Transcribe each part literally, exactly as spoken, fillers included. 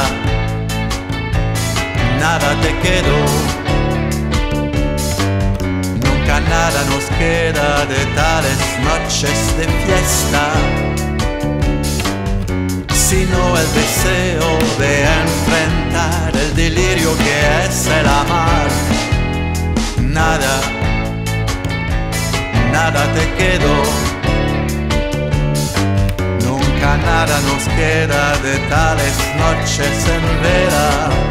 nada te quedó. Nunca nada nos queda de tales noches de fiesta, sino el deseo de enfrentar el delirio que es el amar. Nada, nada te quedó. Nunca nada nos queda de tales noches en vela,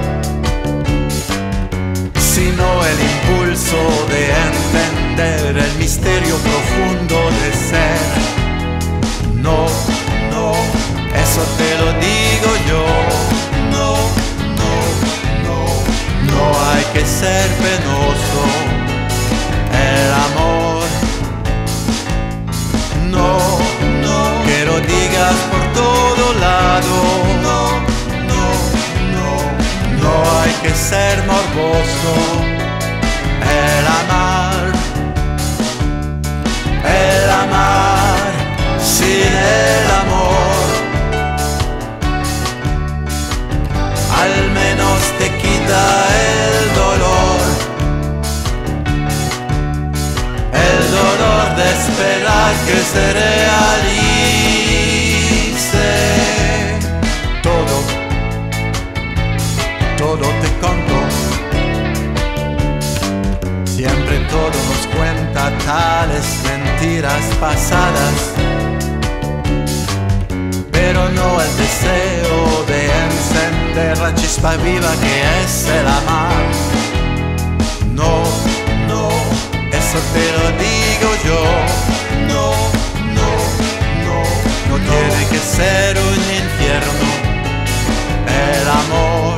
sino el impulso de entender el misterio profundo de ser. No, no, eso te lo digo yo. No, no, no, no hay que ser penoso. El amor, no, no, que lo digas por todo lado. No, no, no, no hay que ser morboso. El amar, el amar, sin el amor, al menos te quita el dolor, el dolor de esperar que se realice todo, todo te conto. Siempre todo nos cuenta tales mentiras pasadas, pero no el deseo de encender la chispa viva que es el amar. No, no, eso te lo digo yo. No, no, no, no tiene que ser un infierno el amor.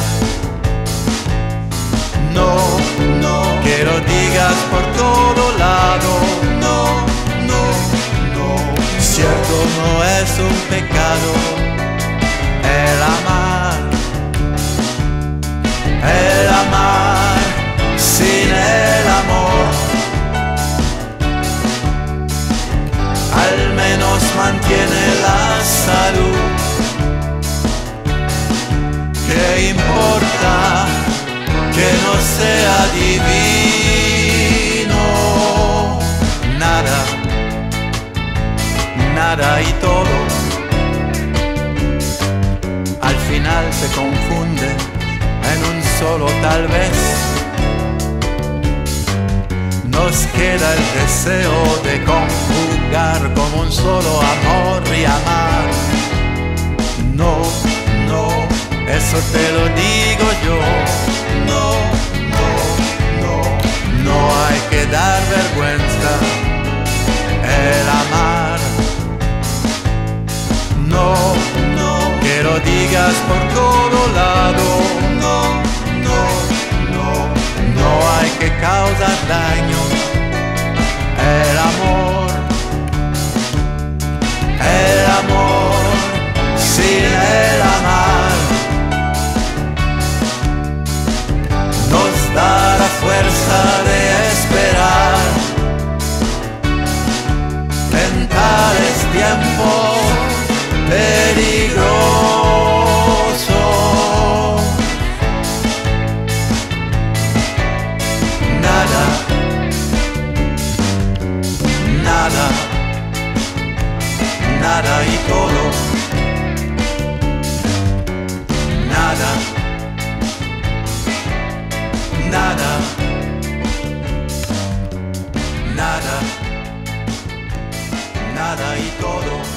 No, no, que lo digas por todo lado. No, no, no, cierto no es un pecado el amar, el amar, sin el amor, al menos mantiene la salud. ¿Qué importa que no sea divino? Nada, nada y todo al final se confunde en un solo tal vez. Nos queda el deseo de conjugar como un solo amor y amar. No, no, eso te lo digo yo. No, no, no, no hay que dar vergüenza el amar. No, no, que lo digas por todo lado. No, no, no, no hay que causar daño. El amor, el amor, sin el amar, nos da la fuerza de esperar en tales tiempos peligrosos. Nada, nada, nada y todo. Nada, nada, nada, nada y todo.